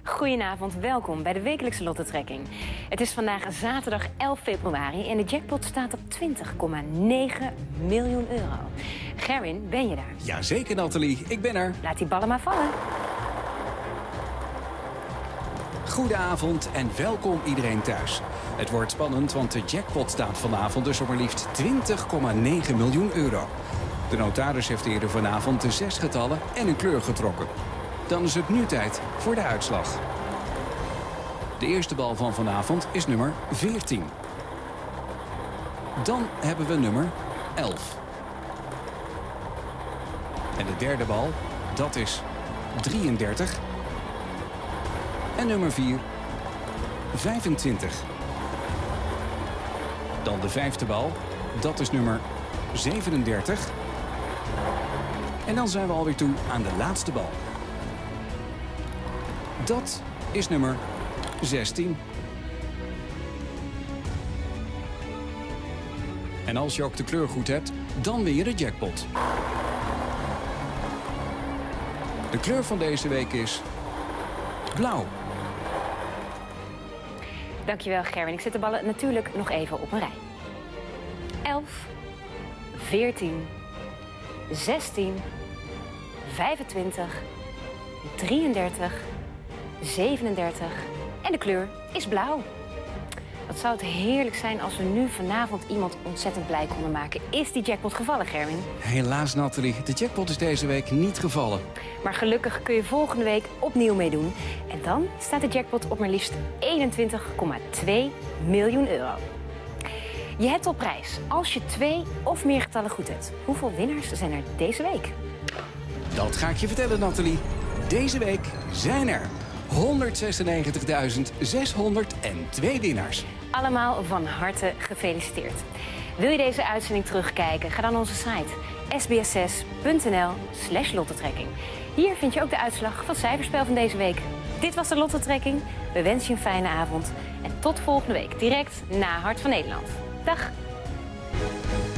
Goedenavond, welkom bij de wekelijkse lottotrekking. Het is vandaag zaterdag 11 februari en de jackpot staat op 20,9 miljoen euro. Gerwin, ben je daar? Jazeker, Nathalie. Ik ben er. Laat die ballen maar vallen. Goedenavond en welkom iedereen thuis. Het wordt spannend, want de jackpot staat vanavond dus op maar liefst 20,9 miljoen euro. De notaris heeft eerder vanavond de 6 getallen en een kleur getrokken. Dan is het nu tijd voor de uitslag. De eerste bal van vanavond is nummer 14. Dan hebben we nummer 11. En de derde bal, dat is 33. En nummer 4, 25. Dan de vijfde bal, dat is nummer 37. En dan zijn we alweer toe aan de laatste bal. Dat is nummer 16. En als je ook de kleur goed hebt, dan win je de jackpot. De kleur van deze week is blauw. Dankjewel, Gerwin. Ik zet de ballen natuurlijk nog even op een rij. 11, 14, 16, 25, 33, 37 en de kleur is blauw. Wat zou het heerlijk zijn als we nu vanavond iemand ontzettend blij konden maken. Is die jackpot gevallen, Gerwin? Helaas, Nathalie. De jackpot is deze week niet gevallen. Maar gelukkig kun je volgende week opnieuw meedoen. En dan staat de jackpot op maar liefst 21,2 miljoen euro. Je hebt op prijs als je 2 of meer getallen goed hebt. Hoeveel winnaars zijn er deze week? Dat ga ik je vertellen, Nathalie. Deze week zijn er 196.602 winnaars. Allemaal van harte gefeliciteerd. Wil je deze uitzending terugkijken? Ga dan naar onze site sbs6.nl/lottotrekking. Hier vind je ook de uitslag van het cijferspel van deze week. Dit was de Lottotrekking. We wensen je een fijne avond. En tot volgende week, direct na Hart van Nederland. Dag!